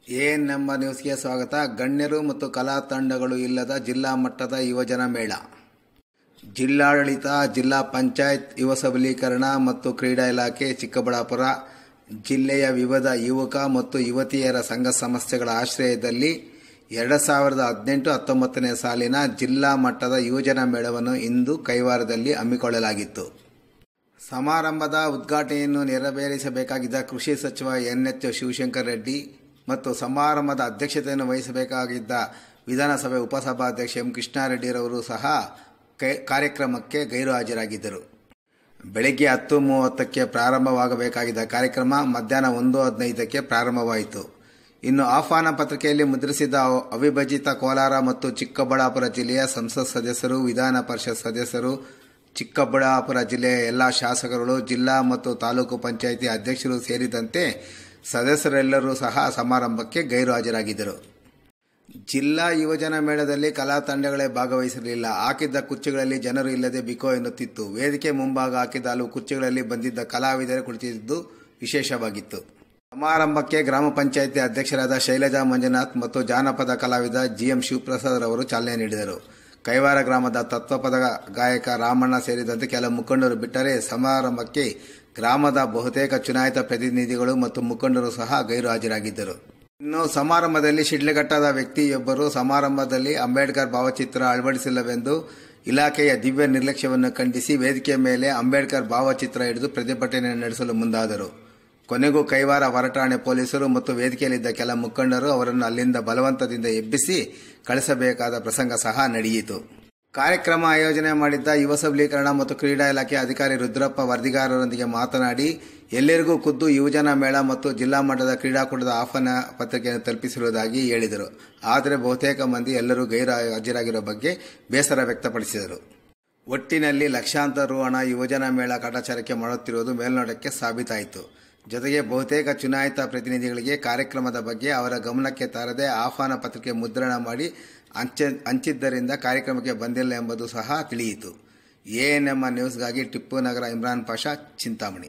ನಮ್ಮ ನ್ಯೂಸ್ಗೆ ಸ್ವಾಗತ. ಗಣ್ಯರು ಮತ್ತು ಕಲಾ ತಂಡಗಳು ಇಲ್ಲದ ಜಿಲ್ಲಾ ಮಟ್ಟದ ಯುವಜನ ಮೇಳ. ಜಿಲ್ಲಾಡಳಿತ, ಜಿಲ್ಲಾ ಪಂಚಾಯತ್, ಯುವ ಸಬಲೀಕರಣ ಮತ್ತು ಕ್ರೀಡಾ ಇಲಾಖೆ, ಚಿಕ್ಕಬಳ್ಳಾಪುರ ಜಿಲ್ಲೆಯ ವಿವಿಧ ಯುವಕ ಮತ್ತು ಯುವತಿಯರ ಸಂಘ ಸಂಸ್ಥೆಗಳ ಆಶ್ರಯದಲ್ಲಿ 2018-19ನೇ ಸಾಲಿನ ಜಿಲ್ಲಾ ಮಟ್ಟದ ಯುವಜನ ಮೇಳವನ್ನು ಇಂದು ಕೈವಾರದಲ್ಲಿ ಹಮ್ಮಿಕೊಳ್ಳಲಾಗಿತ್ತು. ಸಮಾರಂಭದ ಉದ್ಘಾಟನೆಯನ್ನು ನೆರವೇರಿಸಬೇಕಾಗಿದ್ದ ಕೃಷಿ ಸಚಿವ ಎನ್.ಎಚ್. ಶಿವಶಂಕರ್ ರೆಡ್ಡಿ ಮತ್ತು ಸಮಾರಂಭದ ಅಧ್ಯಕ್ಷತೆಯನ್ನು ವಹಿಸಬೇಕಾಗಿದ್ದ ವಿಧಾನಸಭೆ ಉಪಸಭಾಧ್ಯಕ್ಷ ಎಂ. ಕೃಷ್ಣಾರೆಡ್ಡಿರವರು ಸಹ ಕಾರ್ಯಕ್ರಮಕ್ಕೆ ಗೈರು ಹಾಜರಾಗಿದ್ದರು. ಬೆಳಗ್ಗೆ 10:30ಕ್ಕೆ ಪ್ರಾರಂಭವಾಗಬೇಕಾಗಿದ್ದ ಕಾರ್ಯಕ್ರಮ ಮಧ್ಯಾಹ್ನ 1:15ಕ್ಕೆ ಪ್ರಾರಂಭವಾಯಿತು. ಇನ್ನು ಆಹ್ವಾನ ಪತ್ರಿಕೆಯಲ್ಲಿ ಮುದ್ರಿಸಿದ್ದ ಅವಿಭಜಿತ ಕೋಲಾರ ಮತ್ತು ಚಿಕ್ಕಬಳ್ಳಾಪುರ ಜಿಲ್ಲೆಯ ಸಂಸತ್ ಸದಸ್ಯರು, ವಿಧಾನ ಪರಿಷತ್ ಸದಸ್ಯರು, ಚಿಕ್ಕಬಳ್ಳಾಪುರ ಜಿಲ್ಲೆಯ ಎಲ್ಲ ಶಾಸಕರುಗಳು, ಜಿಲ್ಲಾ ಮತ್ತು ತಾಲೂಕು ಪಂಚಾಯಿತಿ ಅಧ್ಯಕ್ಷರು ಸೇರಿದಂತೆ ಸದಸ್ಯರೆಲ್ಲರೂ ಸಹ ಸಮಾರಂಭಕ್ಕೆ ಗೈರು ಹಾಜರಾಗಿದ್ದರು. ಜಿಲ್ಲಾ ಯುವಜನ ಮೇಳದಲ್ಲಿ ಕಲಾ ತಂಡಗಳೇ ಭಾಗವಹಿಸಿರಲಿಲ್ಲ. ಹಾಕಿದ್ದ ಕುರ್ಚಿಗಳಲ್ಲಿ ಜನರು ಇಲ್ಲದೆ ಬಿಕೋ ಎನ್ನುತ್ತಿತ್ತು. ವೇದಿಕೆ ಮುಂಭಾಗ ಹಾಕಿದ್ದ ಹಲವು ಕುರ್ಚಿಗಳಲ್ಲಿ ಬಂದಿದ್ದ ಕಲಾವಿದರೆ ಕುಳಿತಿದ್ದು ವಿಶೇಷವಾಗಿತ್ತು. ಸಮಾರಂಭಕ್ಕೆ ಗ್ರಾಮ ಪಂಚಾಯಿತಿ ಅಧ್ಯಕ್ಷರಾದ ಶೈಲಜಾ ಮಂಜುನಾಥ್ ಮತ್ತು ಜಾನಪದ ಕಲಾವಿದ ಜಿ.ಎಂ. ಶಿವಪ್ರಸಾದ್ ರವರು ಚಾಲನೆ ನೀಡಿದರು. ಕೈವಾರ ಗ್ರಾಮದ ತತ್ವಪದ ಗಾಯಕ ರಾಮಣ್ಣ ಸೇರಿದಂತೆ ಕೆಲ ಮುಖಂಡರು ಬಿಟ್ಟರೆ ಸಮಾರಂಭಕ್ಕೆ ಗ್ರಾಮದ ಬಹುತೇಕ ಚುನಾಯಿತ ಪ್ರತಿನಿಧಿಗಳು ಮತ್ತು ಮುಖಂಡರು ಸಹ ಗೈರು ಹಾಜರಾಗಿದ್ದರು. ಇನ್ನು ಸಮಾರಂಭದಲ್ಲಿ ಶಿಡ್ಲಘಟ್ಟದ ವ್ಯಕ್ತಿಯೊಬ್ಬರು ಸಮಾರಂಭದಲ್ಲಿ ಅಂಬೇಡ್ಕರ್ ಭಾವಚಿತ್ರ ಅಳವಡಿಸಿಲ್ಲವೆಂದು ಇಲಾಖೆಯ ದಿವ್ಯ ನಿರ್ಲಕ್ಷ್ಯವನ್ನು ಖಂಡಿಸಿ ವೇದಿಕೆ ಮೇಲೆ ಅಂಬೇಡ್ಕರ್ ಭಾವಚಿತ್ರ ಹಿಡಿದು ಪ್ರತಿಭಟನೆ ನಡೆಸಲು ಮುಂದಾದರು. ಕೊನೆಗೂ ಕೈವಾರ ಹೊರಠಾಣೆ ಪೊಲೀಸರು ಮತ್ತು ವೇದಿಕೆಯಲ್ಲಿದ್ದ ಕೆಲ ಮುಖಂಡರು ಅವರನ್ನು ಅಲ್ಲಿಂದ ಬಲವಂತದಿಂದ ಎಬ್ಬಿಸಿ ಕಳಿಸಬೇಕಾದ ಪ್ರಸಂಗ ಸಹ ನಡೆಯಿತು. ಕಾರ್ಯಕ್ರಮ ಆಯೋಜನೆ ಮಾಡಿದ್ದ ಯುವ ಸಬಲೀಕರಣ ಮತ್ತು ಕ್ರೀಡಾ ಇಲಾಖೆ ಅಧಿಕಾರಿ ರುದ್ರಪ್ಪ ವರದಿಗಾರರೊಂದಿಗೆ ಮಾತನಾಡಿ, ಎಲ್ಲರಿಗೂ ಖುದ್ದು ಯುವಜನ ಮೇಳ ಮತ್ತು ಜಿಲ್ಲಾ ಮಟ್ಟದ ಕ್ರೀಡಾಕೂಟದ ಆಹ್ವಾನ ಪತ್ರಿಕೆಯನ್ನು ತಲುಪಿಸಿರುವುದಾಗಿ ಹೇಳಿದರು. ಆದರೆ ಬಹುತೇಕ ಮಂದಿ ಎಲ್ಲರೂ ಗೈರು ಹಾಜರಾಗಿರುವ ಬಗ್ಗೆ ಬೇಸರ ವ್ಯಕ್ತಪಡಿಸಿದರು. ಒಟ್ಟಿನಲ್ಲಿ ಲಕ್ಷಾಂತರ ರು ಹಣ ಯುವಜನ ಮೇಳ ಕಾಟಾಚಾರಕ್ಕೆ ಮಾಡುತ್ತಿರುವುದು ಮೇಲ್ನೋಟಕ್ಕೆ ಸಾಬೀತಾಯಿತು. ಜೊತೆಗೆ ಬಹುತೇಕ ಚುನಾಯಿತ ಪ್ರತಿನಿಧಿಗಳಿಗೆ ಕಾರ್ಯಕ್ರಮದ ಬಗ್ಗೆ ಅವರ ಗಮನಕ್ಕೆ ತಾರದೆ ಆಹ್ವಾನ ಪತ್ರಿಕೆ ಮುದ್ರಣ ಮಾಡಿ ಹಂಚಿದ್ದರಿಂದ ಕಾರ್ಯಕ್ರಮಕ್ಕೆ ಬಂದಿಲ್ಲ ಎಂಬುದು ಸಹ ತಿಳಿಯಿತು. ಎಎನ್ಎಂ ನ್ಯೂಸ್ಗಾಗಿ ಟಿಪ್ಪು ನಗರ ಇಮ್ರಾನ್ ಪಾಷಾ, ಚಿಂತಾಮಣಿ.